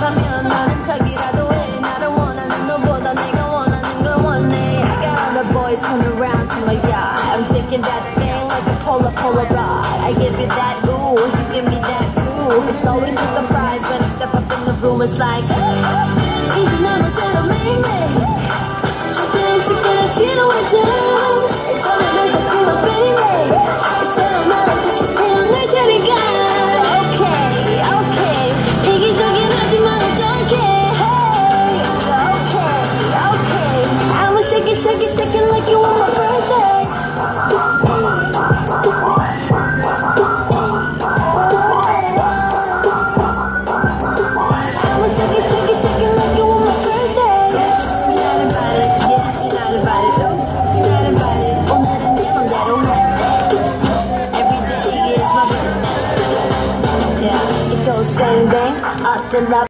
못하면 나는 척이라도 해. 나를 원하는 너보다 내가 원하는 걸 원해. I got all the boys coming around to my yard. I'm shaking that thing like a Polaroid. I give you that ooh, you give me that too. It's always a surprise when I step up in the room. It's like 이제 나 멋대로 매일매일 절대 지켜내 지루할 때 이제는 날 잡지 마 baby. 새로 나를 다시 태어날 테니까. So okay 이기적인 하지만 어떡해. Hey so okay I'ma shake it shake it shake it like you on my birthday. I'ma shake it shake it shake it like you on my birthday. Oops you're not invited. Yeah you're not invited. Oops you're not invited. 오늘은 내 맘대로 해. Every day is my birthday. Yeah it goes bang bang up the love.